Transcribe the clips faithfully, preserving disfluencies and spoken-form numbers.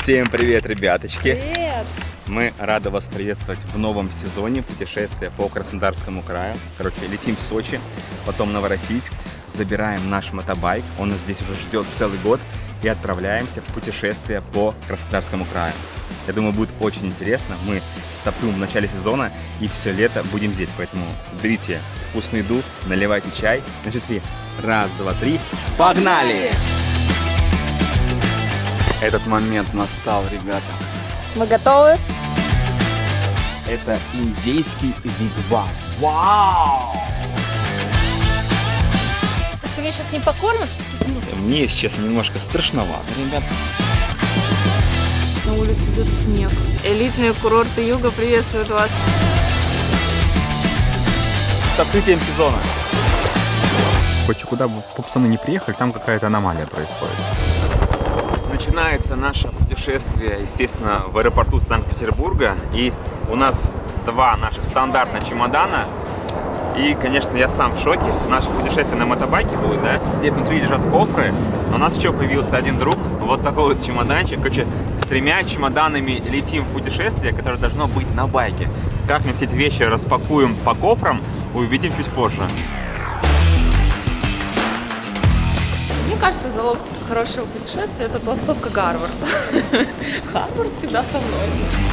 Всем привет, ребяточки! Привет! Мы рады вас приветствовать в новом сезоне путешествия по Краснодарскому краю. Короче, летим в Сочи, потом Новороссийск, забираем наш мотобайк, он нас здесь уже ждет целый год, и отправляемся в путешествие по Краснодарскому краю. Я думаю, будет очень интересно. Мы стартуем в начале сезона и все лето будем здесь, поэтому берите вкусную еду, наливайте чай. На три. Раз, два, три. Погнали! Этот момент настал, ребята. Мы готовы? Это индейский вигвам. Вау! Если ты меня сейчас не покормишь? Мне, если честно, немножко страшновато, ребят. На улице идет снег. Элитные курорты юга приветствуют вас. С открытием сезона. Хоть куда бы пацаны не приехали, там какая-то аномалия происходит. Начинается наше путешествие, естественно, в аэропорту Санкт-Петербурга. И у нас два наших стандартных чемодана. И, конечно, я сам в шоке. Наше путешествие на мотобайке будет, да? Здесь внутри лежат кофры. Но у нас еще появился один друг. Вот такой вот чемоданчик. Короче, с тремя чемоданами летим в путешествие, которое должно быть на байке. Как мы все эти вещи распакуем по кофрам, увидим чуть позже. Мне кажется, залог хорошего путешествия — это толстовка Гарвард. Гарвард всегда со мной.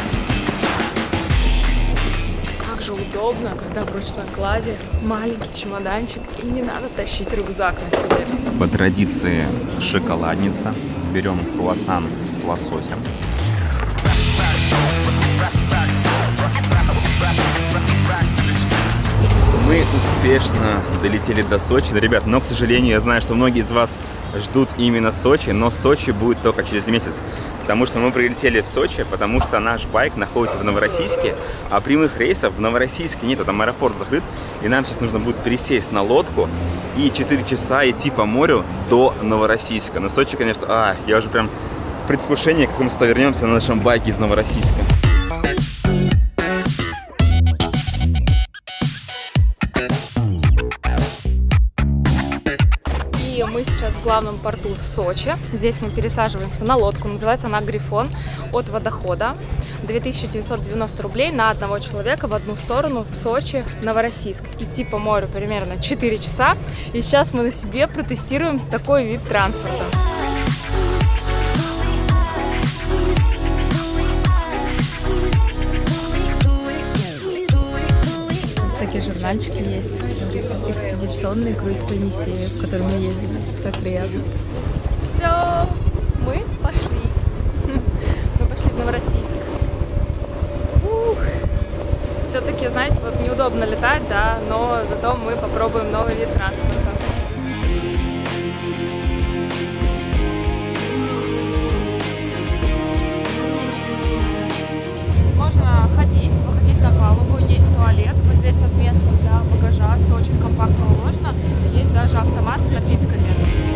Как же удобно, когда в ручной кладе маленький чемоданчик и не надо тащить рюкзак на себе. По традиции шоколадница. Берем круассан с лососем. Мы успешно долетели до Сочи, ребят, но, к сожалению, я знаю, что многие из вас ждут именно Сочи, но Сочи будет только через месяц, потому что мы прилетели в Сочи, потому что наш байк находится в Новороссийске, а прямых рейсов в Новороссийске нет, там аэропорт закрыт, и нам сейчас нужно будет пересесть на лодку и четыре часа идти по морю до Новороссийска. Но Сочи, конечно, а, я уже прям в предвкушении, как мы сюда вернемся на нашем байке из Новороссийска. Мы сейчас в главном порту Сочи. Здесь мы пересаживаемся на лодку. Называется она «Грифон» от водохода. две тысячи девятьсот девяносто рублей на одного человека в одну сторону Сочи-Новороссийск. Идти по морю примерно четыре часа. И сейчас мы на себе протестируем такой вид транспорта. Всякие журнальчики есть. Смотрите, экспедиционный круиз по Енисею, в который мы ездили. Так приятно. Все, мы пошли. Мы пошли в Новороссийск. Все-таки, знаете, вот неудобно летать, да, но зато мы попробуем новый вид транспорта. Можно ходить, выходить на палубу, есть туалет. Вот здесь вот место для багажа, все очень компактно уложено. Есть даже автомат с напитками.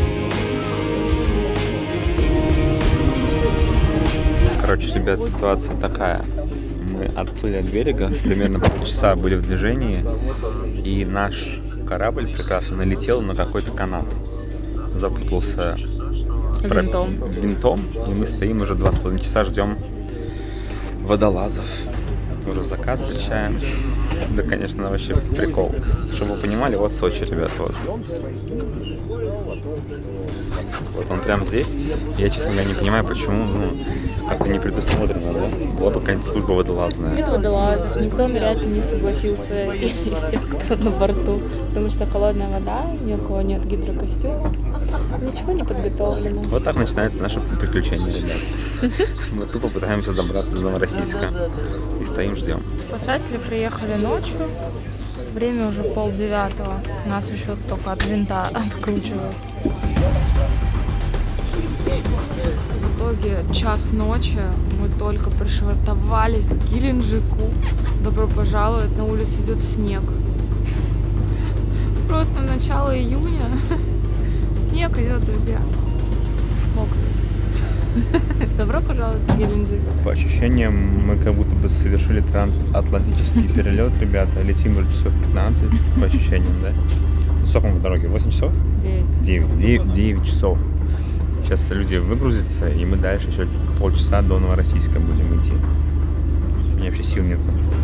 Короче, ребят, ситуация такая. Мы отплыли от берега, примерно полчаса были в движении, и наш корабль прекрасно налетел на какой-то канат. Запутался Винтом. винтом, и мы стоим уже два с половиной часа, ждем водолазов. Уже закат встречаем. Да, конечно, вообще прикол. Чтобы вы понимали, вот Сочи, ребят, вот. Вот он прямо здесь. Я, честно говоря, не понимаю, почему, ну, как-то не предусмотрено, да? Была бы какая-нибудь служба водолазная. Нет водолазов, никто вряд ли не согласился из тех, кто на борту, потому что холодная вода, ни у кого нет гидрокостюма, ничего не подготовлено. Вот так начинается наше приключение, ребят. Мы тупо пытаемся добраться до Новороссийска и стоим, ждем. Спасатели приехали ночью, время уже полдевятого, нас еще только от винта откручивают. В итоге час ночи, мы только пришвартовались к Геленджику. Добро пожаловать, на улице идет снег. Просто в начало июня снег идет, друзья. Мокрый. Добро пожаловать в Геленджик. По ощущениям, мы как будто бы совершили трансатлантический перелет, ребята. Летим уже часов пятнадцать, по ощущениям, да? Ну, сколько мы по дороге? восемь часов? девять. девять. девять часов. Сейчас люди выгрузятся, и мы дальше еще полчаса до Новороссийска будем идти. У меня вообще сил нет.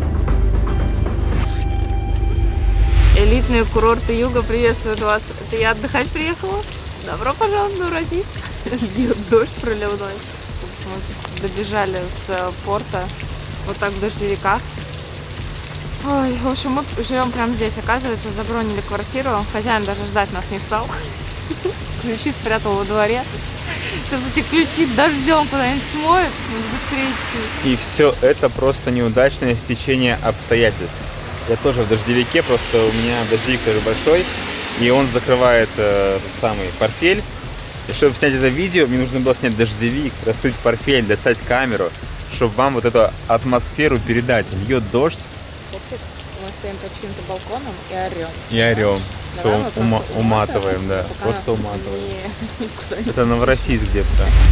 Элитные курорты Юга приветствуют вас. Это я отдыхать приехала. Добро пожаловать в Новороссийск. Льет дождь проливной. Мы добежали с порта вот так в дождевиках. Ой, в общем, мы живем прямо здесь. Оказывается, забронили квартиру. Хозяин даже ждать нас не стал. Ключи спрятал во дворе. Сейчас эти ключи дождем куда-нибудь смоют. Надо быстрее идти. И все это просто неудачное стечение обстоятельств. Я тоже в дождевике, просто у меня дождевик тоже большой, и он закрывает э, тот самый портфель. И чтобы снять это видео, мне нужно было снять дождевик, раскрыть портфель, достать камеру, чтобы вам вот эту атмосферу передать. Льет дождь. Вообще, мы стоим под чьим-то балконом и орем. И орем. Давай Все, ума уматываем, да. Просто уматываем. Не... Это Новороссийск где-то.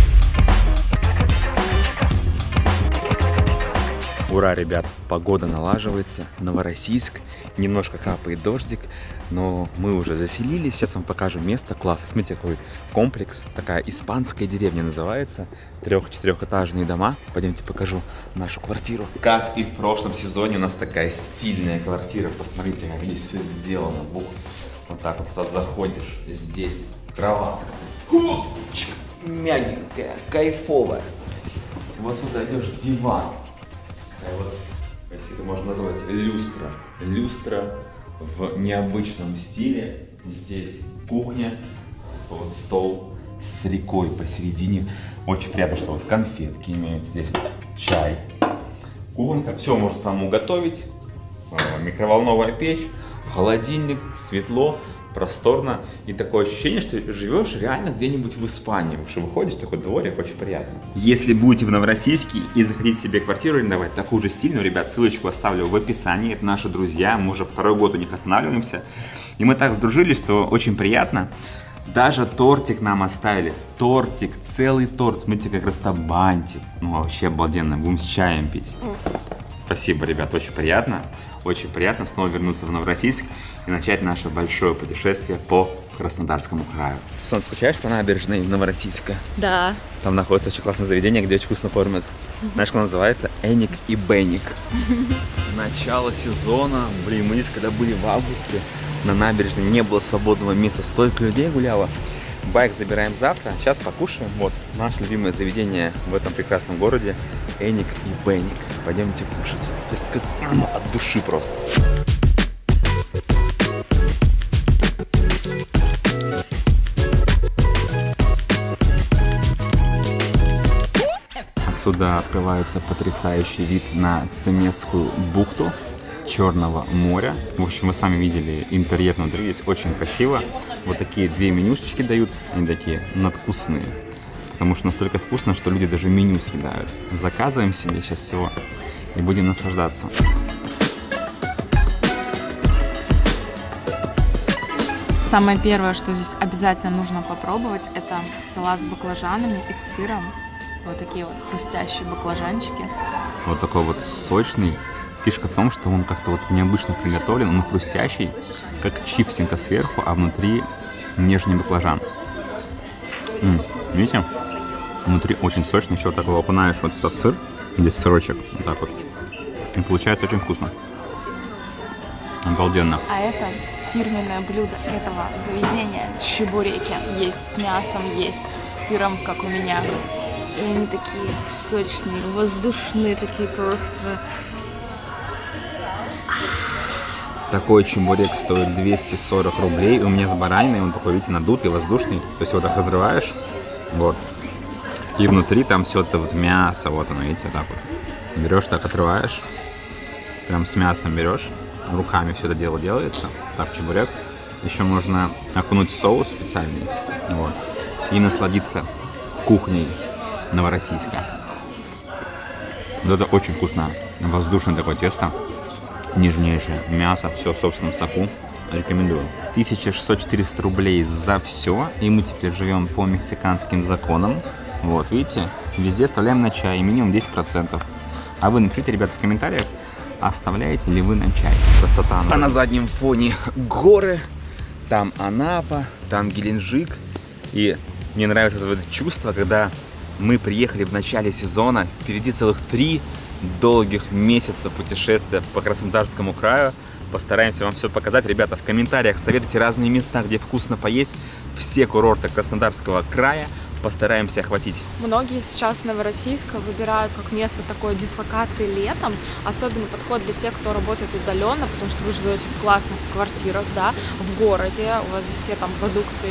Ура, ребят, погода налаживается, Новороссийск, немножко капает дождик, но мы уже заселились, сейчас вам покажу место, классно, смотрите, какой комплекс, такая испанская деревня называется, трех-четырехэтажные дома, пойдемте покажу нашу квартиру. Как и в прошлом сезоне у нас такая стильная квартира, посмотрите, как здесь все сделано, бух. Вот так вот сюда заходишь, здесь кроватка, мягенькая, кайфовая, вот сюда идешь, диван. Вот, если это можно назвать, люстра. Люстра в необычном стиле. Здесь кухня, вот стол с рекой посередине. Очень приятно, что вот конфетки имеются. Здесь вот чай, кухонка. Все можно самому готовить. Микроволновая печь, холодильник, светло, просторно. И такое ощущение, что живешь реально где-нибудь в Испании. Что выходишь, такой дворик, очень приятно. Если будете в Новороссийске и захотите себе квартиру арендовать, такую же стильную, ребят, ссылочку оставлю в описании. Это наши друзья, мы уже второй год у них останавливаемся. И мы так сдружились, что очень приятно. Даже тортик нам оставили. Тортик, целый торт. Смотрите, как раз там бантик. Ну, вообще обалденно. Будем с чаем пить. Спасибо, ребят, очень приятно. Очень приятно снова вернуться в Новороссийск и начать наше большое путешествие по Краснодарскому краю. Сон, скучаешь по набережной Новороссийска? Да. Там находится очень классное заведение, где очень вкусно кормят. Знаешь, как оно называется? Эник и Беник. Начало сезона. Блин, мы здесь, когда были в августе, на набережной не было свободного места. Столько людей гуляло. Байк забираем завтра, сейчас покушаем. Вот, наше любимое заведение в этом прекрасном городе Эник и Беник. Пойдемте кушать. Сейчас как от души просто. Отсюда открывается потрясающий вид на Цемесскую бухту Черного моря. В общем, вы сами видели интерьер внутри, здесь очень красиво. Вот такие две менюшечки дают, они такие надкусные, потому что настолько вкусно, что люди даже меню съедают. Заказываем себе сейчас всего и будем наслаждаться. Самое первое, что здесь обязательно нужно попробовать, это салат с баклажанами и с сыром. Вот такие вот хрустящие баклажанчики. Вот такой вот сочный. Фишка в том, что он как-то вот необычно приготовлен, он хрустящий, как чипсинка сверху, а внутри нежный баклажан. М-м, видите? Внутри очень сочный, еще вот так его окунаешь вот сюда в сыр, здесь сырочек, вот так вот. И получается очень вкусно. Обалденно. А это фирменное блюдо этого заведения — чебуреки. Есть с мясом, есть с сыром, как у меня. И они такие сочные, воздушные, такие просто... Такой чебурек стоит двести сорок рублей. У меня с бараниной, он такой, видите, надутый, воздушный. То есть его так разрываешь, вот. И внутри там все это вот мясо, вот оно, видите, вот так вот. Берешь, так отрываешь, прям с мясом берешь, руками все это дело делается. Так, чебурек. Еще можно окунуть в соус специальный, вот. И насладиться кухней Новороссийска. Вот это очень вкусно. Воздушное такое тесто. Нежнейшее мясо, все в собственном соку. Рекомендую. тысяча шестьсот - четыреста рублей за все. И мы теперь живем по мексиканским законам. Вот, видите, везде оставляем на чай, минимум десять процентов. А вы напишите, ребята, в комментариях, оставляете ли вы на чай. Красота. А на заднем фоне горы, там Анапа, там Геленджик. И Мне нравится это чувство, когда мы приехали в начале сезона, впереди целых три долгих месяца путешествия по Краснодарскому краю. Постараемся вам все показать. Ребята, в комментариях советуйте разные места, где вкусно поесть. Все курорты Краснодарского края постараемся охватить. Многие сейчас Новороссийск выбирают как место такой дислокации летом. Особенно подход для тех, кто работает удаленно, потому что вы живете в классных квартирах, да, в городе. У вас все там продукты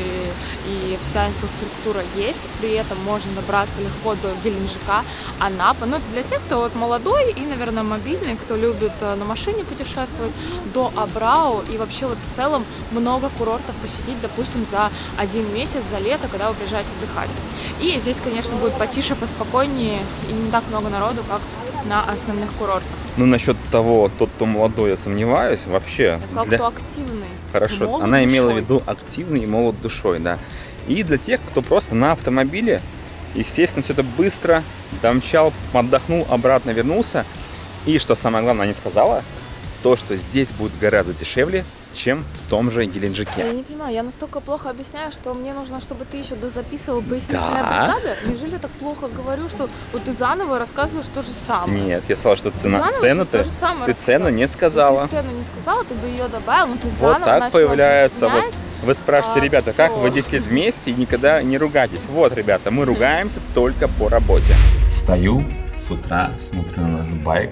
и вся инфраструктура есть. При этом можно добраться легко до Геленджика, Анапы. Но это для тех, кто вот молодой и, наверное, мобильный, кто любит на машине путешествовать, до Абрау. И вообще вот в целом много курортов посетить, допустим, за один месяц, за лето, когда вы приезжаете отдыхать. И здесь, конечно, будет потише, поспокойнее и не так много народу, как на основных курортах. Ну, насчет того, тот, кто молодой, я сомневаюсь, вообще. Я сказала, для... кто активный. Хорошо, она душой. Имела в виду активный и молод душой, да. И для тех, кто просто на автомобиле, естественно, все это быстро домчал, отдохнул, обратно вернулся. И, что самое главное, она не сказала, то, что здесь будет гораздо дешевле, чем в том же Геленджике. Я не понимаю, я настолько плохо объясняю, что мне нужно, чтобы ты еще дозаписывал пояснительная да? бригада. Неужели я так плохо говорю, что вот ты заново рассказываешь то же самое? Нет, я сказала, что цена, цену ты, ты цену не сказала. Ну, ты цену не сказала, ты бы ее добавил, но ты вот заново так появляется. Вот вы спрашиваете, а, ребята, все. Как вы десять лет вместе и никогда не ругайтесь? Вот, ребята, мы ругаемся только по работе. Стою с утра, смотрю на наш байк,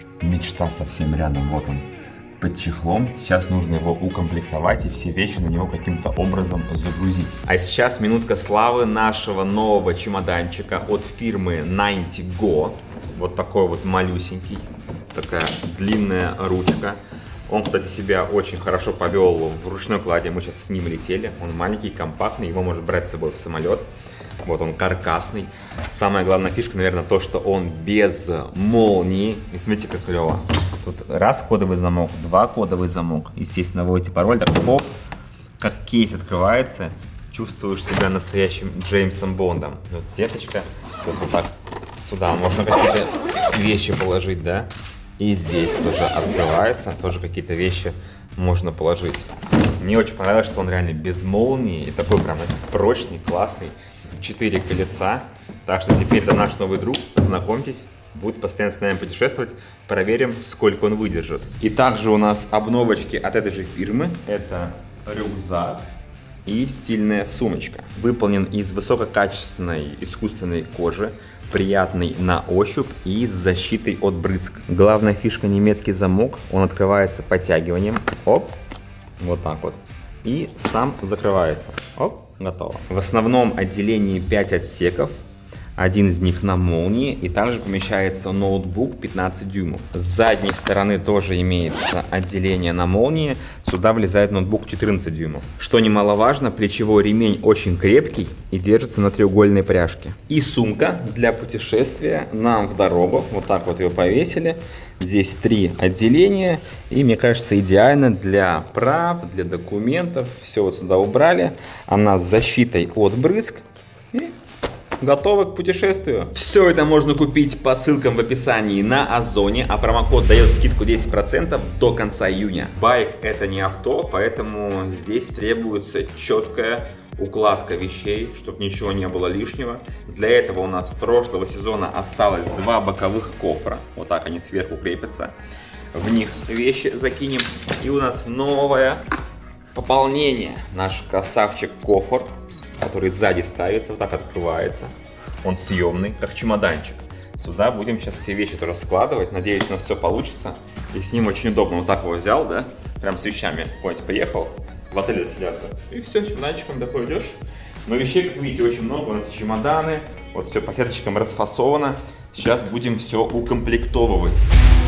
мечта совсем рядом, вот он. Под чехлом. Сейчас нужно его укомплектовать и все вещи на него каким-то образом загрузить. А сейчас минутка славы нашего нового чемоданчика от фирмы Ninety Go. Вот такой вот малюсенький. Такая длинная ручка. Он, кстати, себя очень хорошо повел в ручной кладе. Мы сейчас с ним летели. Он маленький, компактный. Его можно брать с собой в самолет. Вот он каркасный. Самая главная фишка, наверное, то, что он без молнии. И смотрите, как клево. Тут раз кодовый замок, два кодовый замок. Естественно, вводите пароль, так хоп, как кейс открывается. Чувствуешь себя настоящим Джеймсом Бондом. Вот сеточка. То есть вот так сюда можно какие-то вещи положить, да. И здесь тоже открывается. Тоже какие-то вещи можно положить. Мне очень понравилось, что он реально без молнии. И такой прям прочный, классный. Четыре колеса. Так что теперь это наш новый друг. Знакомьтесь. Будет постоянно с нами путешествовать. Проверим, сколько он выдержит. И также у нас обновочки от этой же фирмы. Это рюкзак и стильная сумочка. Выполнен из высококачественной искусственной кожи. Приятный на ощупь и с защитой от брызг. Главная фишка — немецкий замок. Он открывается подтягиванием. Оп. Вот так вот. И сам закрывается. Оп. Готово. В основном отделении пять отсеков. Один из них на молнии, и также помещается ноутбук пятнадцать дюймов. С задней стороны тоже имеется отделение на молнии. Сюда влезает ноутбук четырнадцать дюймов. Что немаловажно, плечевой ремень очень крепкий и держится на треугольной пряжке. И сумка для путешествия нам в дорогу. Вот так вот ее повесили. Здесь три отделения. И, мне кажется, идеально для прав, для документов. Все вот сюда убрали. Она с защитой от брызг. И готовы к путешествию. Все это можно купить по ссылкам в описании на Озоне, а промокод дает скидку десять процентов до конца июня. Байк — это не авто, поэтому здесь требуется четкая укладка вещей, чтобы ничего не было лишнего. Для этого у нас с прошлого сезона осталось два боковых кофра. Вот так они сверху крепятся. В них вещи закинем. И у нас новое пополнение. Наш красавчик-кофр, который сзади ставится, вот так открывается. Он съемный, как чемоданчик. Сюда будем сейчас все вещи тоже складывать. Надеюсь, у нас все получится. И с ним очень удобно. Вот так его взял, да? Прям с вещами. Куда-нибудь поехал, в отеле заселяться. И все, чемоданчиком такой идешь. Но вещей, как видите, очень много. У нас чемоданы. Вот все по сеточкам расфасовано. Сейчас будем все укомплектовывать.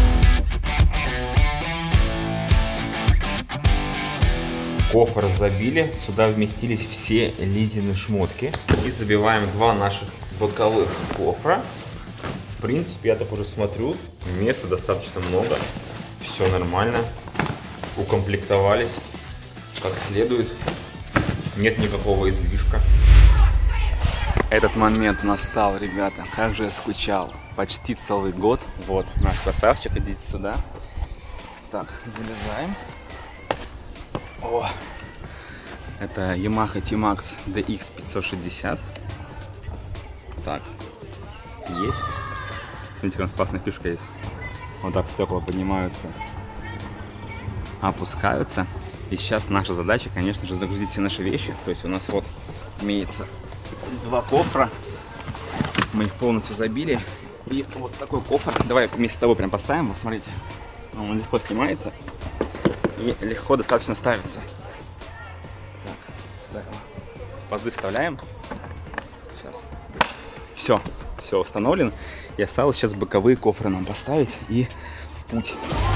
Кофр забили, сюда вместились все Лизины шмотки. И забиваем два наших боковых кофра. В принципе, я так уже смотрю, места достаточно много. Все нормально. Укомплектовались как следует. Нет никакого излишка. Этот момент настал, ребята. Как же я скучал. Почти целый год. Вот наш красавчик, идите сюда. Так, залезаем. О, Это Yamaha T-Max ди икс пятьсот шестьдесят. Так, есть. Смотрите, у нас классная фишка есть. Вот так стекла поднимаются, опускаются. И сейчас наша задача, конечно же, загрузить все наши вещи. То есть у нас вот имеется два кофра. Мы их полностью забили. И вот такой кофр. Давай вместе с тобой прям поставим. Вот смотрите. Он легко снимается. И легко достаточно ставится. Так, сюда в пазы вставляем. Сейчас. Все. Все установлено. И осталось сейчас боковые кофры нам поставить и в путь.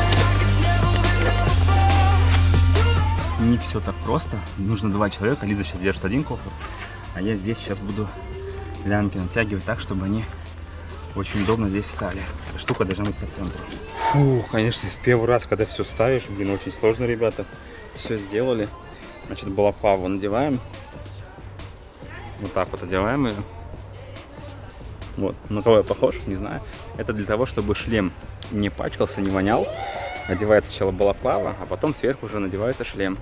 Не все так просто. Нужно два человека. Лиза сейчас держит один кофр. А я здесь сейчас буду лямки натягивать так, чтобы они очень удобно здесь встали. Эта штука должна быть по центру. Фу, конечно, в первый раз, когда все ставишь, блин, очень сложно, ребята. Все сделали. Значит, балаклаву надеваем. Вот так вот одеваем ее. Вот, на кого я похож, не знаю. Это для того, чтобы шлем не пачкался, не вонял. Одевается сначала балаклава, а потом сверху уже надевается шлем.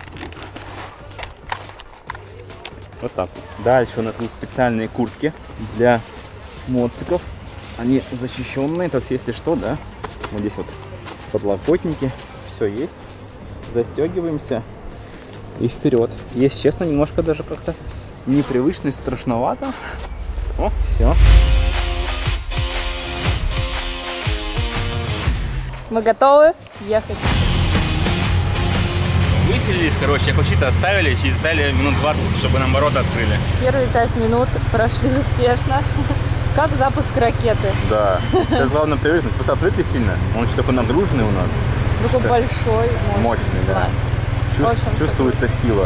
Вот так. Дальше у нас будут специальные куртки для моциков. Они защищенные, то есть если что, да. Вот здесь вот подлокотники, все есть. Застегиваемся и вперед. Если честно, немножко даже как-то непривычно и страшновато. О, все. Мы готовы ехать. Выселились, короче, ключи-то оставили, через ждали минут двадцать, чтобы нам ворота открыли. Первые пять минут прошли успешно. Как запуск ракеты. Да. Сейчас главное привыкнуть. Просто отвыкли сильно. Он еще такой нагруженный у нас. Такой большой, мощный. Мощный, да. Чувств, общем, чувствуется сила.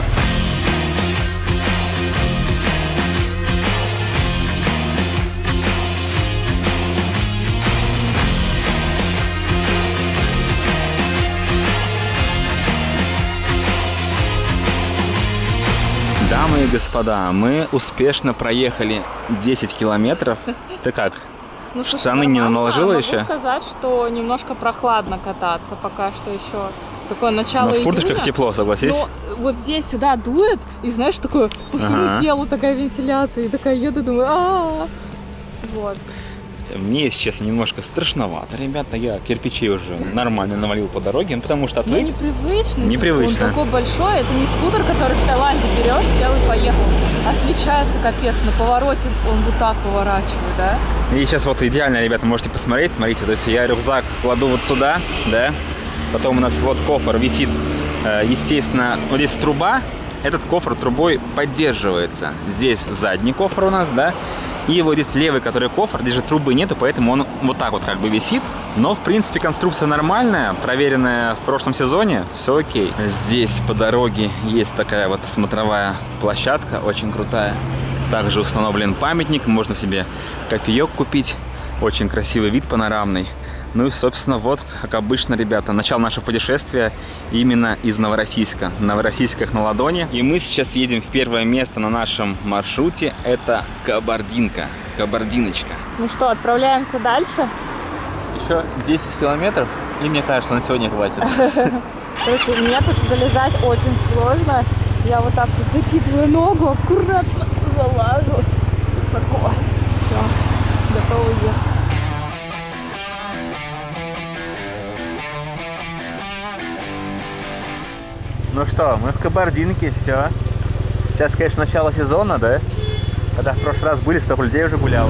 Дамы и господа, мы успешно проехали десять километров. Ты как? Ну, слушай, штаны не наложила могу еще? Могу сказать, что немножко прохладно кататься пока что еще. Такое начало Но в курточках июня. тепло, согласись? Но вот здесь сюда дует, и знаешь, такое по всему Ага. телу такая вентиляция, и такая еду, думаю, а, вот. Мне, если честно, немножко страшновато, ребята. Я кирпичей уже нормально навалил по дороге, потому что Ну, отвык. непривычный. Непривычно. Он такой большой, это не скутер, который в Таиланде берешь, сел и поехал. Отличается капец, на повороте он вот так поворачивает, да? И сейчас вот идеально, ребята, можете посмотреть. Смотрите, то есть я рюкзак кладу вот сюда, да. Потом у нас вот кофр висит, естественно, вот здесь труба. Этот кофр трубой поддерживается. Здесь задний кофр у нас, да. И вот здесь левый, который кофр, здесь же трубы нету, поэтому он вот так вот как бы висит. Но, в принципе, конструкция нормальная, проверенная в прошлом сезоне, все окей. Здесь по дороге есть такая вот смотровая площадка, очень крутая. Также установлен памятник, можно себе кофеек купить. Очень красивый вид панорамный. Ну и, собственно, вот, как обычно, ребята, начало нашего путешествия именно из Новороссийска. Новороссийск как на ладони. И мы сейчас едем в первое место на нашем маршруте. Это Кабардинка. Кабардиночка. Ну что, отправляемся дальше? Еще десять километров, и мне кажется, на сегодня хватит. Короче, мне тут залезать очень сложно. Я вот так вот закидываю ногу, аккуратно залажу высоко. Все, готовы ехать. Ну что, мы в Кабардинке, все. Сейчас, конечно, начало сезона, да? Когда в прошлый раз были, столько людей уже гуляло.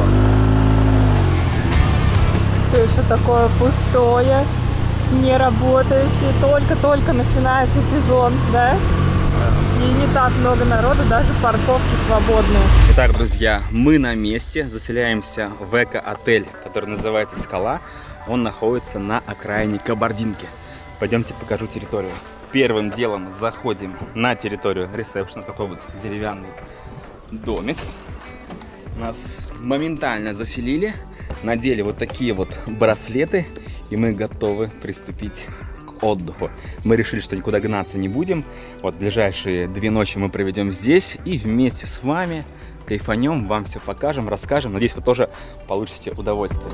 Все еще такое пустое, не работающее, только-только начинается сезон, да? И не так много народу, даже парковки свободные. Итак, друзья, мы на месте, заселяемся в эко-отель, который называется «Скала». Он находится на окраине Кабардинки. Пойдемте покажу территорию. Первым делом заходим на территорию ресепшена, такой вот деревянный домик. Нас моментально заселили, надели вот такие вот браслеты, и мы готовы приступить к отдыху. Мы решили, что никуда гнаться не будем. Вот ближайшие две ночи мы проведем здесь и вместе с вами кайфанем, вам все покажем, расскажем. Надеюсь, вы тоже получите удовольствие.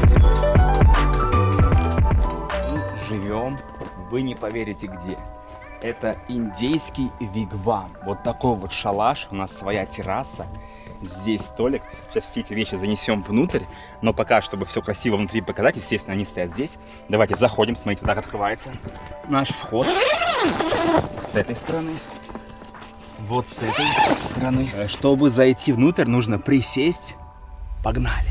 Живем, вы не поверите где. Это индейский вигвам. Вот такой вот шалаш. У нас своя терраса. Здесь столик. Сейчас все эти вещи занесем внутрь. Но пока, чтобы все красиво внутри показать, естественно, они стоят здесь. Давайте заходим. Смотрите, вот так открывается наш вход. С этой стороны. Вот с этой стороны. Чтобы зайти внутрь, нужно присесть. Погнали.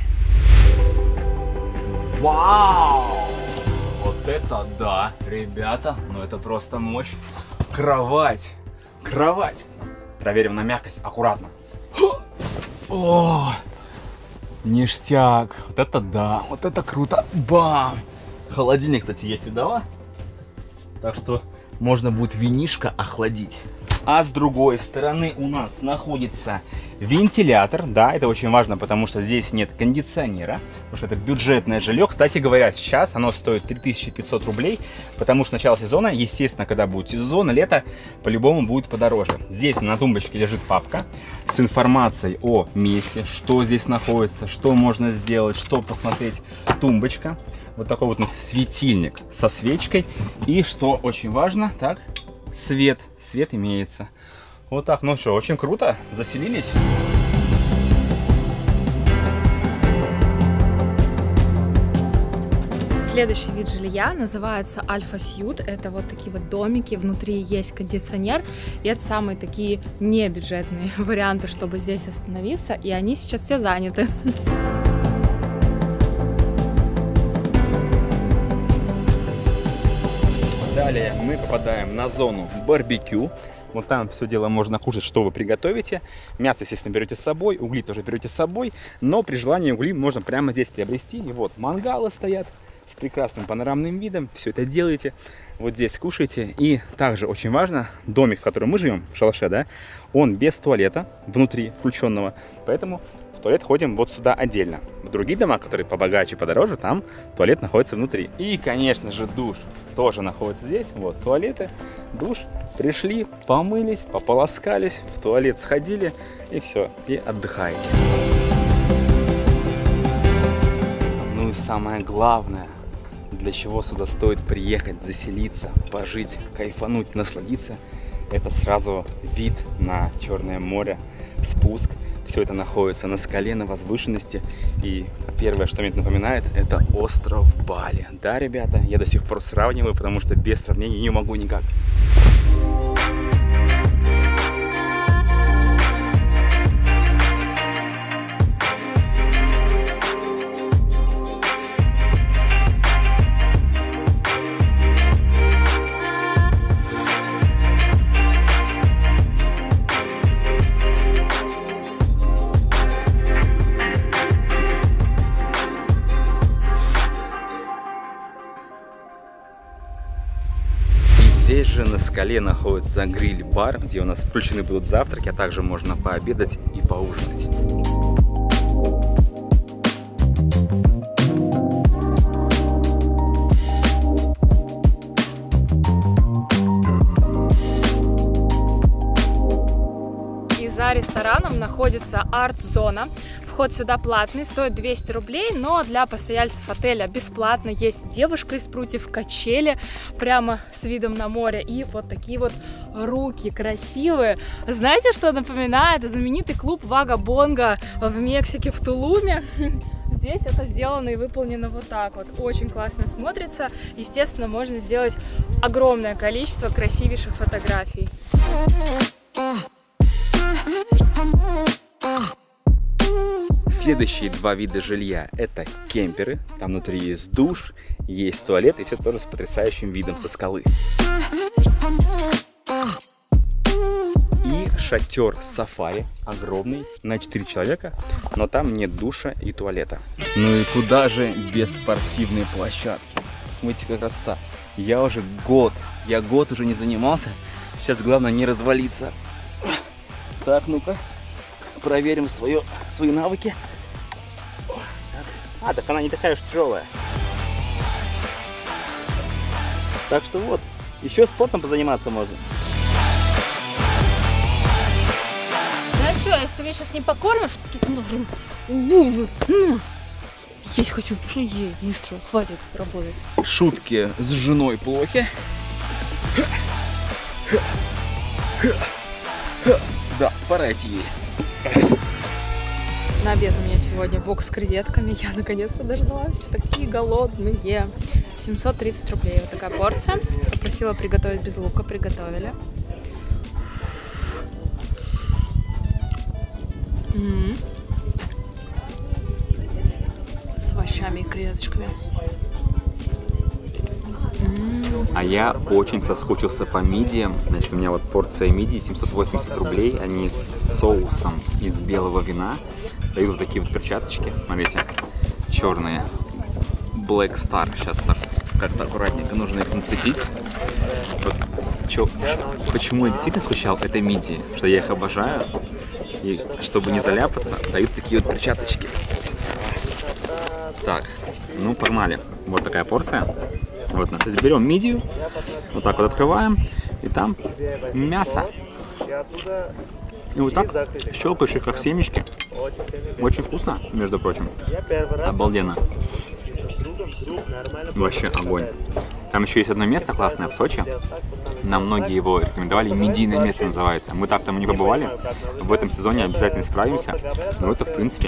Вау! Вот это да, ребята. Ну это просто мощь. Кровать. Кровать. Проверим на мягкость. Аккуратно. О, ништяк. Вот это да. Вот это круто. Бам! Холодильник, кстати, есть, видала? Так что можно будет винишко охладить. А с другой стороны у нас находится вентилятор. Да, это очень важно, потому что здесь нет кондиционера. Потому что это бюджетное жилье. Кстати говоря, сейчас оно стоит три тысячи пятьсот рублей. Потому что начало сезона, естественно, когда будет сезон, лето, по-любому будет подороже. Здесь на тумбочке лежит папка с информацией о месте, что здесь находится, что можно сделать, что посмотреть. Тумбочка. Вот такой вот у нас светильник со свечкой. И что очень важно, так... Свет, свет имеется. Вот так, ну что, очень круто, заселились. Следующий вид жилья называется Альфа Сьют. Это вот такие вот домики, внутри есть кондиционер. И это самые такие небюджетные варианты, чтобы здесь остановиться. И они сейчас все заняты. Далее мы попадаем на зону барбекю. Вот там все дело можно кушать, что вы приготовите. Мясо, естественно, берете с собой, угли тоже берете с собой. Но при желании угли можно прямо здесь приобрести. И вот мангалы стоят с прекрасным панорамным видом. Все это делаете. Вот здесь кушаете. И также очень важно, домик, в котором мы живем, в шалаше, да, он без туалета внутри включенного. Поэтому в туалет ходим вот сюда отдельно. В другие дома, которые побогаче, подороже, там туалет находится внутри. И, конечно же, душ тоже находится здесь. Вот туалеты, душ. Пришли, помылись, пополоскались, в туалет сходили и все, и отдыхаете. Ну и самое главное, для чего сюда стоит приехать, заселиться, пожить, кайфануть, насладиться, это сразу вид на Черное море, спуск. Все это находится на скале, на возвышенности. И первое, что мне это напоминает, это остров Бали. Да, ребята, я до сих пор сравниваю, потому что без сравнения не могу никак. Здесь же на скале находится гриль-бар, где у нас включены будут завтраки, а также можно пообедать и поужинать. И за рестораном находится арт-зона. Вход сюда платный, стоит двести рублей, но для постояльцев отеля бесплатно. Есть девушка из прутьев, качели прямо с видом на море и вот такие вот руки красивые. Знаете, что напоминает? Знаменитый клуб Вага-Бонго в Мексике, в Тулуме. Здесь это сделано и выполнено вот так вот. Очень классно смотрится. Естественно, можно сделать огромное количество красивейших фотографий. Следующие два вида жилья – это кемперы. Там внутри есть душ, есть туалет, и все тоже с потрясающим видом со скалы. И шатер сафари, огромный, на четыре человека, но там нет душа и туалета. Ну и куда же без спортивной площадки? Смотрите, как красота. Я уже год, я год уже не занимался. Сейчас главное не развалиться. Так, ну-ка. Проверим свое, свои навыки. Так. А, так она не такая уж тяжелая. Так что вот, еще спортом позаниматься можно. Знаешь что, если ты меня сейчас не покормишь, есть хочу, что есть, быстро, хватит работать. Шутки с женой плохи. Да, пора идти есть. На обед у меня сегодня вок с креветками. Я наконец-то дождалась. Такие голодные. семьсот тридцать рублей. Вот такая порция. Попросила приготовить без лука. Приготовили. М-м-м. С овощами и креветочками. А я очень соскучился по мидиям. Значит, у меня вот порция мидий, семьсот восемьдесят рублей. Они с соусом из белого вина. Дают вот такие вот перчаточки. Смотрите, черные. Black Star. Сейчас так как-то аккуратненько нужно их нацепить. Вот, чё, почему я действительно скучал, это мидии. Что я их обожаю. И чтобы не заляпаться, дают такие вот перчаточки. Так, ну погнали. Вот такая порция. Вот, то есть берем мидию, вот так вот открываем, и там мясо. И вот так щелкаешь их как семечки. Очень вкусно, между прочим. Обалденно. Вообще огонь. Там еще есть одно место классное в Сочи. Нам многие его рекомендовали. Мидийное место называется. Мы так там не побывали. В этом сезоне обязательно справимся. Но это, в принципе,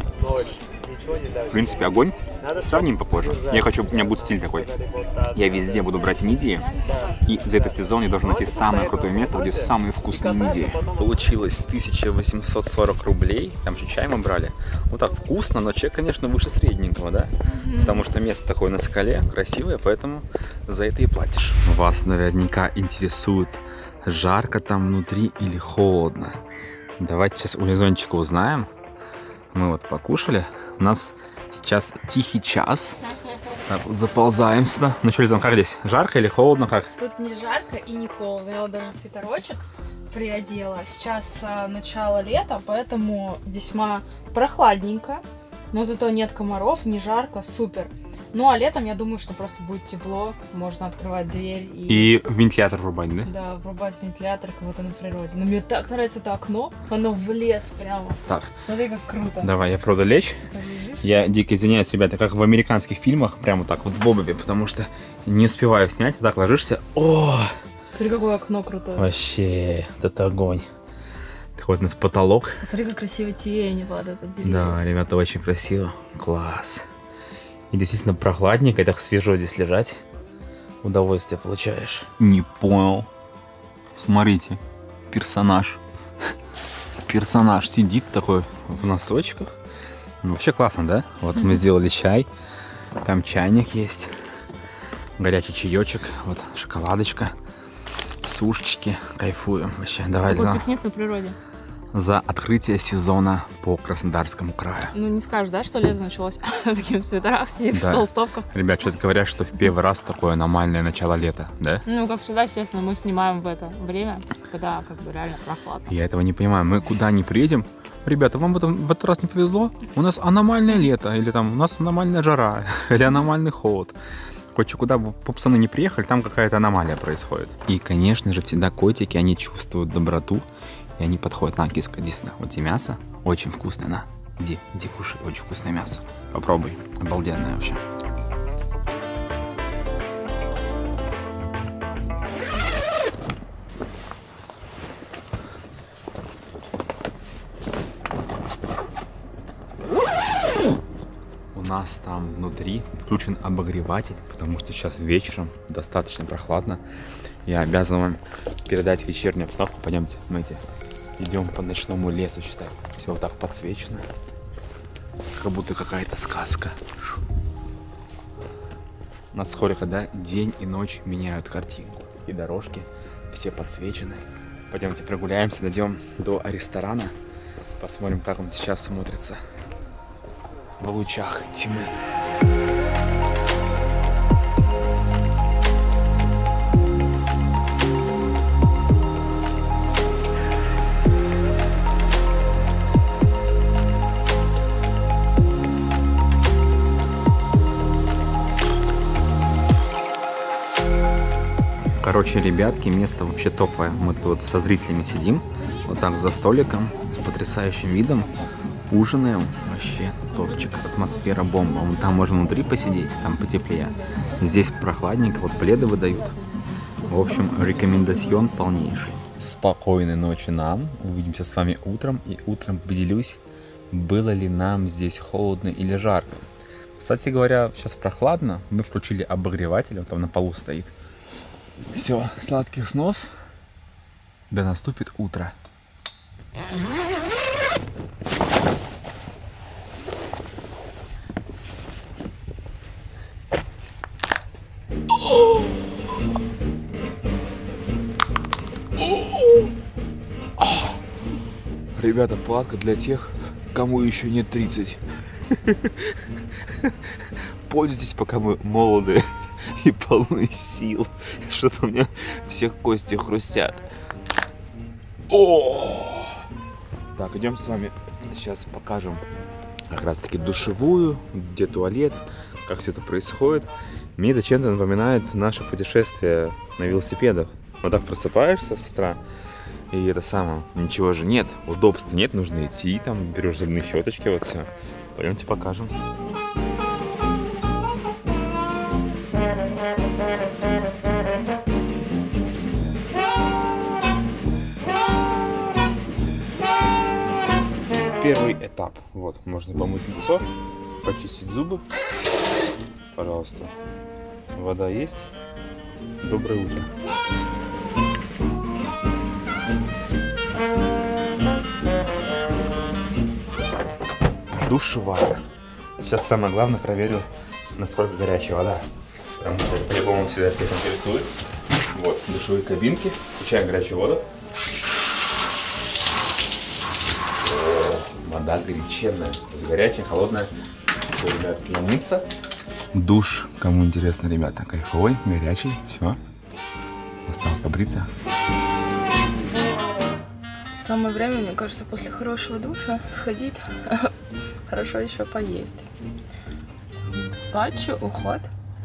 в принципе, огонь. Сравним попозже. Я хочу, у меня будет стиль такой. Я везде буду брать мидии. И за этот сезон я должен найти самое крутое место, где самые вкусные мидии. Получилось тысяча восемьсот сорок рублей. Там еще чай мы брали. Вот так вкусно, но чек, конечно, выше средненького, да? Потому что место такое на скале, красивое, поэтому за это и платишь. Вас наверняка интересует, жарко там внутри или холодно. Давайте сейчас у Лизончика узнаем. Мы вот покушали. У нас сейчас тихий час. Так, заползаем сюда. Ну что, Лизон, как здесь? Жарко или холодно? Как? Тут не жарко и не холодно. Я вот даже свитерочек приодела. Сейчас а, начало лета, поэтому весьма прохладненько. Но зато нет комаров, не жарко, супер. Ну а летом, я думаю, что просто будет тепло. Можно открывать дверь и... И вентилятор врубать, да? Да, врубать вентилятор, как будто на природе. Но мне так нравится это окно. Оно в лес прямо. Так. Смотри, как круто. Давай, я правда лечь. Я дико извиняюсь, ребята, как в американских фильмах, прямо так вот в обуви, потому что не успеваю снять. Вот так ложишься. О! Смотри, какое окно крутое. Вообще, это огонь. Вот у нас потолок. Смотри, как красиво тени падают от деревьев. Да, ребята, очень красиво. Класс. И действительно прохладненько, и так свежо здесь лежать. Удовольствие получаешь. Не понял. Смотрите, персонаж. Персонаж сидит такой в носочках. Ну, вообще классно, да? Вот мы сделали чай. Там чайник есть. Горячий чаечек. Вот шоколадочка. Сушечки. Кайфуем вообще. Давай, Такой за... пикник на природе. За открытие сезона по Краснодарскому краю. Ну, не скажешь, да, что лето началось таким в свитерах, сидеть Да. в толстовках? Ребят, сейчас говорят, что в первый раз такое аномальное начало лета, да? Ну, как всегда, естественно, мы снимаем в это время, когда как бы реально прохладно. Я этого не понимаю. Мы куда ни приедем, ребята, вам в, этом, в этот раз не повезло? У нас аномальное лето, или там у нас аномальная жара, или аномальный холод. Короче, куда бы пацаны не приехали, там какая-то аномалия происходит. И, конечно же, всегда котики, они чувствуют доброту, и они подходят. На, киска, действительно, вот тебе мясо, очень вкусное, на, иди, иди кушай, очень вкусное мясо. Попробуй, обалденное вообще. У нас там внутри включен обогреватель, потому что сейчас вечером достаточно прохладно. Я обязан вам передать вечернюю обстановку. Пойдемте, смотрите, идем по ночному лесу, считай. Все вот так подсвечено, как будто какая-то сказка. У нас скоро, когда день и ночь меняют картинку. И дорожки все подсвечены. Пойдемте прогуляемся, дойдем до ресторана. Посмотрим, как он сейчас смотрится в лучах тьмы. Короче, ребятки, место вообще топовое. Мы тут вот со зрителями сидим, вот так за столиком, с потрясающим видом. Ужинаем, вообще топчик, атмосфера бомба. Вон там можно внутри посидеть, там потеплее. Здесь прохладненько, вот пледы выдают. В общем, рекомендацион полнейший. Спокойной ночи нам. Увидимся с вами утром. И утром поделюсь, было ли нам здесь холодно или жарко. Кстати говоря, сейчас прохладно. Мы включили обогреватель, он там на полу стоит. Все, сладких снов. Да наступит утро. Ребята, палатка для тех, кому еще нет тридцати. Пользуйтесь, пока мы молоды и полны сил. Что-то у меня всех кости хрустят. О! Так, идем с вами сейчас покажем как раз таки душевую, где туалет, как все это происходит. Мне это чем-то напоминает наше путешествие на велосипедах. Вот так просыпаешься с утра, и это самое, ничего же нет, удобства нет, нужно идти, там берешь зубные щеточки, вот все. Пойдемте покажем. Первый этап. Вот, можно помыть лицо, почистить зубы. Пожалуйста. Вода есть. Доброе утро. Душевая. Сейчас самое главное проверю, насколько горячая вода. Потому что по-любому всегда всех интересует. Вот, душевые кабинки. Включаем горячую воду. Вода горяченная. То есть горячая, холодная. Все, ребят, пьяница. Душ, кому интересно, ребята, кайфовый, горячий. Все. Осталось побриться. Самое время, мне кажется, после хорошего душа сходить, хорошо еще поесть. Патчи, уход.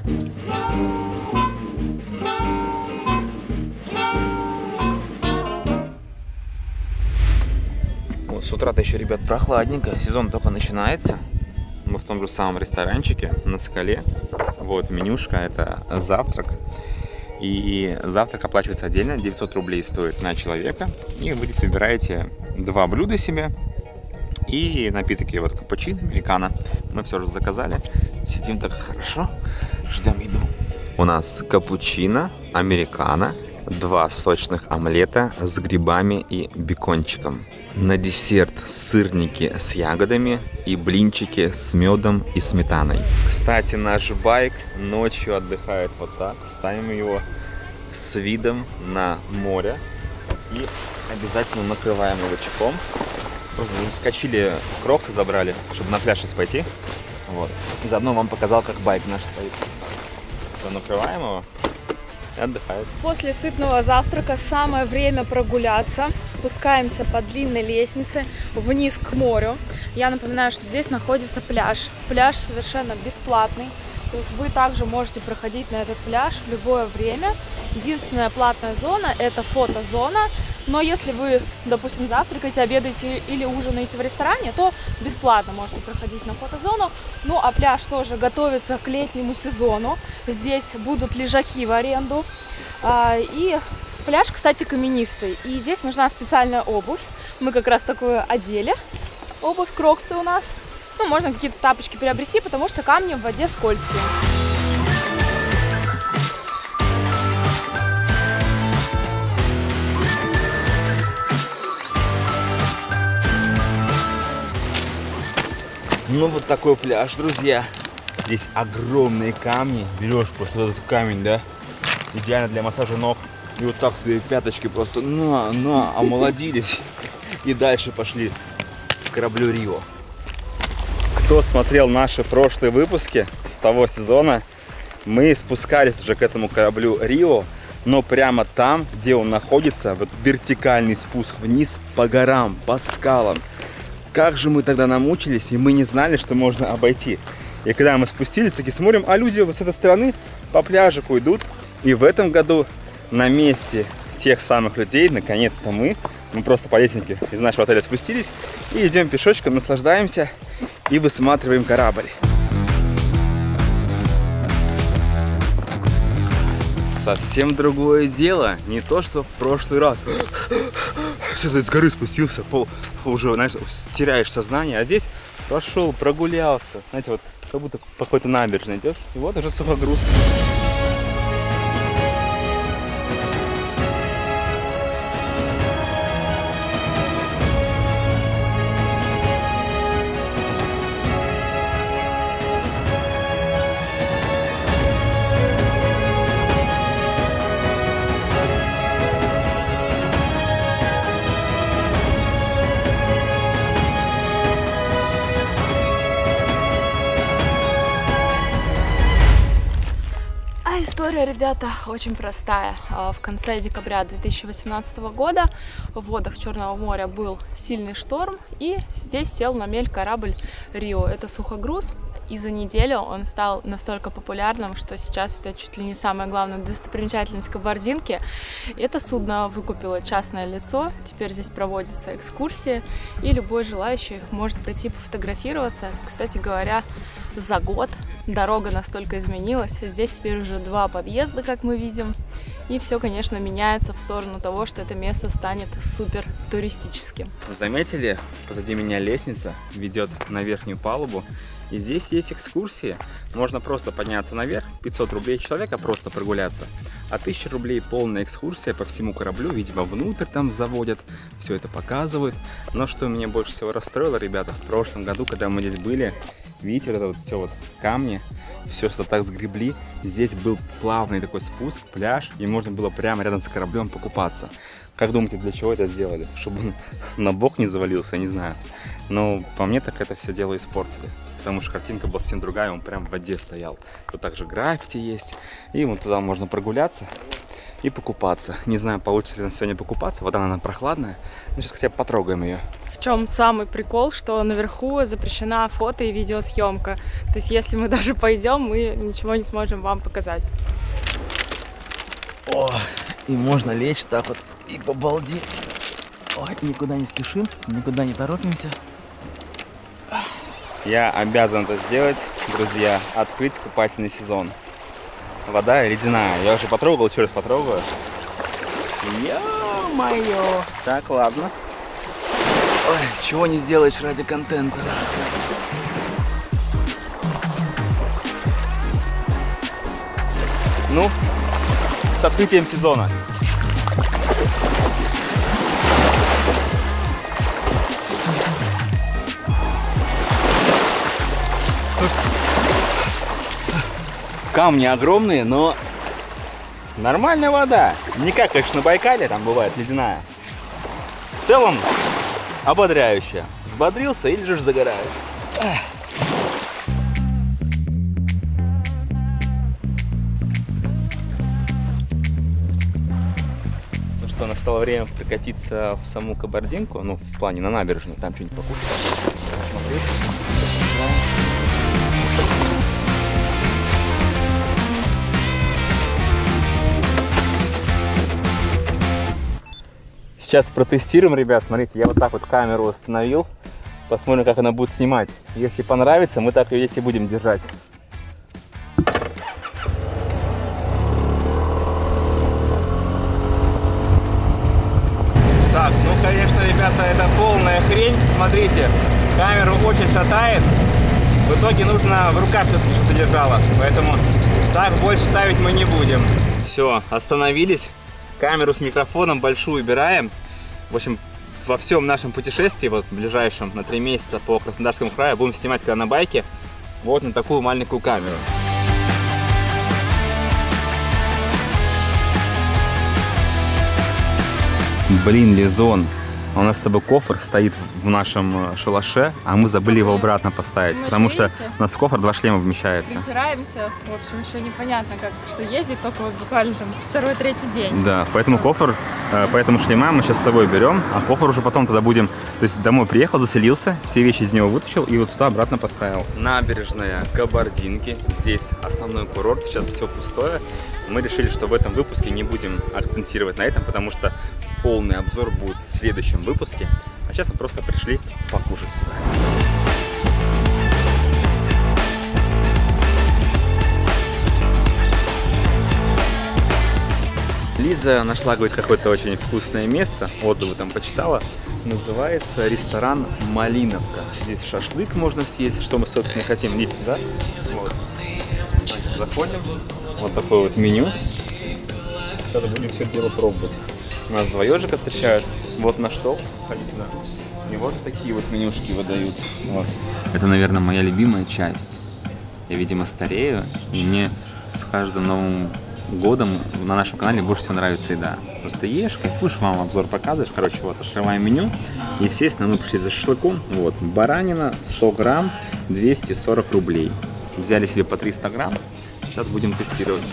Вот, с утра-то еще, ребят, прохладненько. Сезон только начинается. Мы в том же самом ресторанчике на Скале. Вот менюшка, это завтрак. И завтрак оплачивается отдельно, девятьсот рублей стоит на человека. И вы здесь выбираете два блюда себе. И напитки, вот капучино, американо. Мы все уже заказали. Сидим так хорошо, ждем еду. У нас капучино, американо, два сочных омлета с грибами и бекончиком. На десерт сырники с ягодами и блинчики с медом и сметаной. Кстати, наш байк ночью отдыхает вот так. Ставим его с видом на море и обязательно накрываем его чехлом. Просто заскочили, кроксы забрали, чтобы на пляж сейчас пойти. Вот. Заодно вам показал, как байк наш стоит. Все, накрываем его. И отдыхает. После сытного завтрака самое время прогуляться. Спускаемся по длинной лестнице вниз к морю. Я напоминаю, что здесь находится пляж. Пляж совершенно бесплатный. То есть вы также можете проходить на этот пляж в любое время. Единственная платная зона – это фотозона. Но если вы, допустим, завтракаете, обедаете или ужинаете в ресторане, то бесплатно можете проходить на фотозону. Ну, а пляж тоже готовится к летнему сезону. Здесь будут лежаки в аренду. И пляж, кстати, каменистый. И здесь нужна специальная обувь. Мы как раз такую одели. Обувь, кроксы у нас. Ну, можно какие-то тапочки приобрести, потому что камни в воде скользкие. Ну, вот такой пляж, друзья. Здесь огромные камни. Берешь просто этот камень, да? Идеально для массажа ног. И вот так свои пяточки просто на, на, омолодились. И дальше пошли к кораблю Рио. Кто смотрел наши прошлые выпуски с того сезона, мы спускались уже к этому кораблю Рио. Но прямо там, где он находится, вот вертикальный спуск вниз по горам, по скалам. Как же мы тогда намучились, и мы не знали, что можно обойти. И когда мы спустились, таки смотрим, а люди вот с этой стороны по пляжику идут. И в этом году на месте тех самых людей, наконец-то мы, мы просто по лестнике из нашего отеля спустились и идем пешочком, наслаждаемся и высматриваем корабль. Совсем другое дело, не то что в прошлый раз. Что-то с горы спустился, пол, уже, знаешь, теряешь сознание, а здесь пошел, прогулялся. Знаете, вот как будто по какой-то набережной идешь, и вот уже сухогруз. История, ребята, очень простая. В конце декабря две тысячи восемнадцатого года в водах Черного моря был сильный шторм, и здесь сел на мель корабль Рио. Это сухогруз, и за неделю он стал настолько популярным, что сейчас это чуть ли не самая главная достопримечательность Кабардинки. Это судно выкупило частное лицо, теперь здесь проводятся экскурсии, и любой желающий может прийти пофотографироваться. Кстати говоря, за год дорога настолько изменилась. Здесь теперь уже два подъезда, как мы видим. И все, конечно, меняется в сторону того, что это место станет супер туристическим. Заметили? Позади меня лестница ведет на верхнюю палубу. И здесь есть экскурсии. Можно просто подняться наверх, пятьсот рублей человека, просто прогуляться. А тысяча рублей полная экскурсия по всему кораблю. Видимо, внутрь там заводят, все это показывают. Но что меня больше всего расстроило, ребята, в прошлом году, когда мы здесь были, видите, вот это вот все вот камни, все, что так сгребли. Здесь был плавный такой спуск, пляж, и можно было прямо рядом с кораблем покупаться. Как думаете, для чего это сделали? Чтобы он на бок не завалился, я не знаю. Но по мне так это все дело испортили. Потому что картинка была совсем другая, он прям в воде стоял. Тут также граффити есть, и вот туда можно прогуляться и покупаться. Не знаю, получится ли у нас сегодня покупаться, вода, наверное, прохладная. Но сейчас хотя бы потрогаем ее. В чем самый прикол, что наверху запрещена фото и видеосъемка. То есть, если мы даже пойдем, мы ничего не сможем вам показать. О, и можно лечь так вот и побалдеть. Ой, никуда не спешим, никуда не торопимся. Я обязан это сделать, друзья, открыть купательный сезон. Вода ледяная. Я уже потрогал, еще раз потрогаю. Ё-моё! Так, ладно. Ой, чего не сделаешь ради контента. Ну, с открытием сезона. Камни огромные, но нормальная вода. Не как, конечно, на Байкале, там бывает ледяная. В целом, ободряющая. Взбодрился и лежишь загораешь. Ну что, настало время прокатиться в саму Кабардинку, ну, в плане на набережную, там что-нибудь покушать, посмотреть. Сейчас протестируем, ребят. Смотрите, я вот так вот камеру установил. Посмотрим, как она будет снимать. Если понравится, мы так ее здесь и будем держать. Так, ну, конечно, ребята, это полная хрень. Смотрите, камеру очень шатает. В итоге нужно в руках все-таки что-то держало. Поэтому так больше ставить мы не будем. Все, остановились. Камеру с микрофоном большую убираем. В общем, во всем нашем путешествии, вот в ближайшем на три месяца по Краснодарскому краю, будем снимать когда на байке вот на такую маленькую камеру. Блин, Лизон, у нас с тобой кофр стоит в нашем шалаше, а мы забыли его обратно поставить, ну, потому что видите, у нас в кофр два шлема вмещается. Притираемся, в общем, еще непонятно, как что ездить, только вот буквально там второй-третий день. Да, поэтому кофр, поэтому шлема мы сейчас с тобой берем, а кофр уже потом тогда будем, то есть домой приехал, заселился, все вещи из него вытащил и вот сюда обратно поставил. Набережная Кабардинки, здесь основной курорт, сейчас все пустое. Мы решили, что в этом выпуске не будем акцентировать на этом, потому что полный обзор будет в следующем выпуске. А сейчас мы просто пришли покушать сюда. Лиза нашла, говорит, какое-то очень вкусное место, отзывы там почитала. Называется ресторан «Малиновка». Здесь шашлык можно съесть, что мы, собственно, хотим. Видите, да? Вот. Заходим. Вот такое вот меню. Сейчас будем все это дело пробовать. У нас два ежика встречают. Вот на что. Ходите, да. И вот такие вот менюшки выдают. Вот. Это, наверное, моя любимая часть. Я, видимо, старею, и мне с каждым новым годом на нашем канале больше всего нравится еда. Просто ешь, кайфуешь, вам обзор показываешь. Короче, вот, открываем меню. Естественно, мы пришли за шашлыком. Вот, баранина, сто грамм, двести сорок рублей. Взяли себе по триста грамм. Сейчас будем тестировать.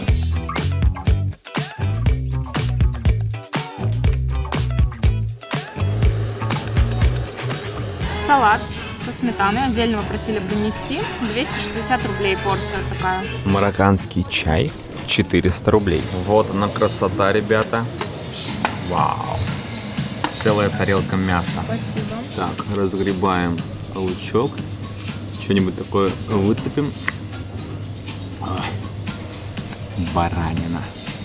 Салат со сметаной отдельно попросили принести. двести шестьдесят рублей порция такая. Марокканский чай. четыреста рублей. Вот она красота, ребята. Вау. Целая тарелка мяса. Спасибо. Так, разгребаем лучок. Что-нибудь такое выцепим. Баранина.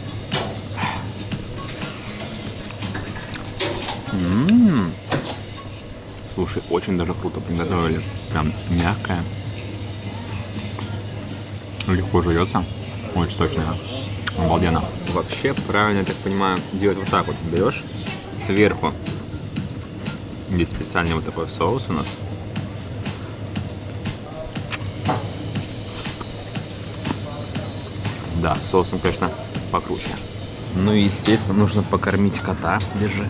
М-м-м. Слушай, очень даже круто приготовили. Прям мягкая. Легко жуется. Очень сочная. Обалденно. Вообще, правильно, я так понимаю, делать вот так вот. Берешь сверху. Здесь специальный вот такой соус у нас. Да, соусом, конечно, покруче. Ну и, естественно, нужно покормить кота. Держи.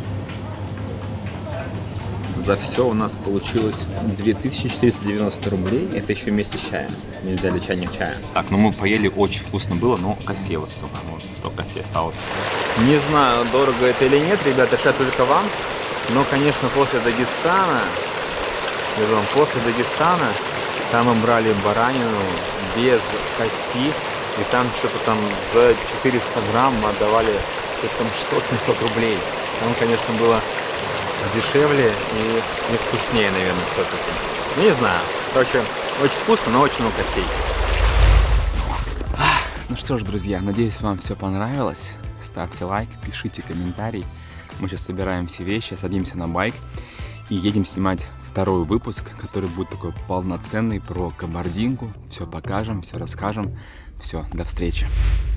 За все у нас получилось две тысячи четыреста девяносто рублей. Это еще вместе с чаем. Мы взяли чайник чая. Так, ну мы поели, очень вкусно было, но косей вот столько. Вот столько косей осталось. Не знаю, дорого это или нет, ребята, решать только вам. Но, конечно, после Дагестана, вам, после Дагестана, там мы брали баранину без кости. И там что-то там за четыреста грамм мы отдавали там шестьсот-семьсот рублей. Там, конечно, было дешевле и, и вкуснее, наверное, все-таки. Ну, не знаю. Короче, очень вкусно, но очень много костей. Ну что ж, друзья, надеюсь, вам все понравилось. Ставьте лайк, пишите комментарий. Мы сейчас собираем все вещи, садимся на байк и едем снимать второй выпуск, который будет такой полноценный про кабардинку. Все покажем, все расскажем. Все, до встречи.